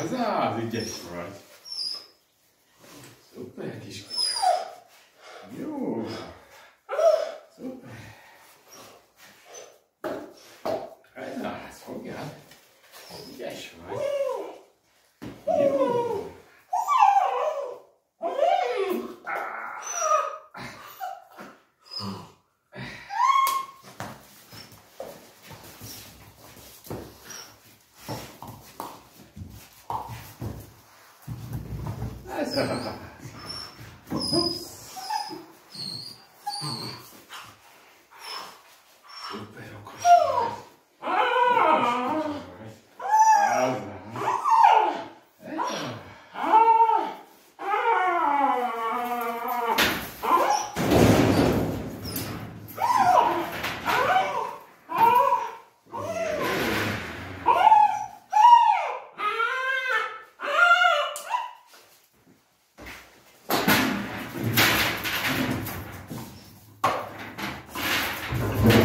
Az ügyes vagy. Szuper kis kutya. Jó. Szuper. Ez fogjál. Ügyes vagy. Jó. Szuper okos vagy. Az.